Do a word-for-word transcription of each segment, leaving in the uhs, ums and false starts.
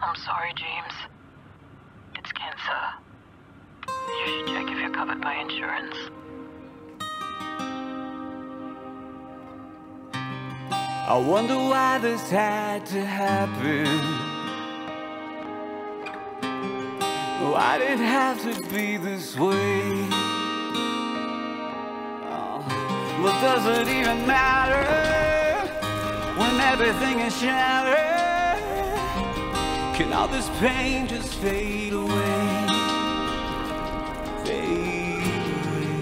I'm sorry, James. It's cancer. You should check if you're covered by insurance. I wonder why this had to happen. Why did it have to be this way? Oh, well, does it even matter when everything is shattered? Can all this pain just fade away? Fade away.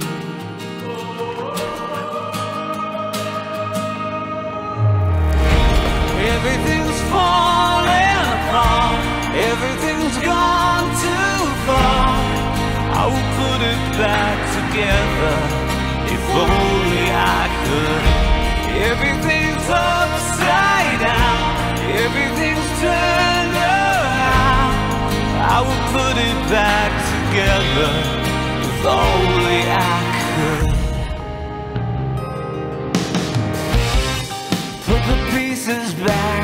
Everything's falling apart. Everything's gone too far. I will put it back together if only I could. Everything's upside down. Everything's turned around. I will put it back together if only I could. Put the pieces back